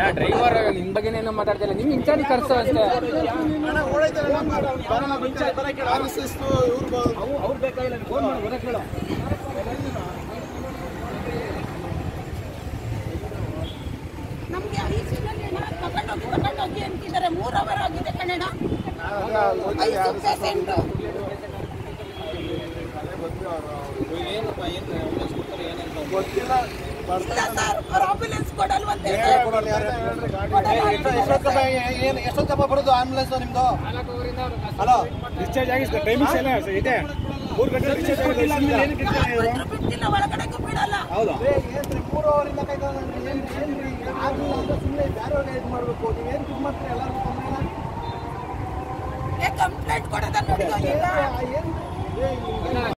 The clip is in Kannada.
ಡ್ರೈವರ್ ನಿಮ್ ಬಗ್ಗೆನೇನು ಮಾತಾಡ್ತಿಲ್ಲ, ನಿಮ್ ಇನ್ಚಾರ್ಜ್ ಕರ್ಸೋ ಅಷ್ಟೇ. ನಮ್ಗೆ ತಗೊಂಡೋಗಿ ಅಂತಿದ್ದಾರೆ. 3 ಅವರ್ ಆಗಿದೆ ಕನ್ನಡ. 5 ಪೇಷಂಟ್ ಗೊತ್ತಿಲ್ಲ ಸರ್, ಆಂಬುಲೆನ್ಸ್ ಕೊಡಲ್ವಂತೆ. ಎಷ್ಟೊತ್ತಪ್ಪ ಬರೋದು ಆಂಬುಲೆನ್ಸ್ ನಿಮ್ದು? ಹಲೋ, ಡಿಸ್ಚಾರ್ಜ್ ಆಗಿ ಟೈಮಿಂಗ್ಸ್ ಎಲ್ಲ ಇದೆ. 3 ಗಂಟೆ ಡಿಸ್ಚಾರ್ಜ್ ಬಿಟ್ಟಿಲ್ಲ, ಒಳಗಡೆಗೂ ಬಿಡಲ್ಲ. ಹೌದಾ? 3 ಅವರಿಂದ ಏನ್ರಿ ಆಗಿಲ್ಲ ಅಂದ್ರೆ ಸುಮ್ಮನೆ ಬೇರೆಯವ್ರಿಗೆ ಇದು ಮಾಡಬೇಕು. ನೀವೇನು ಇದು ಮಾಡ್ತೀರಿ ಎಲ್ಲರಿಗೂ ಕಂಪ್ಲೇಂಟ್ ಕೊಡೋದನ್ನ ನೋಡಿ.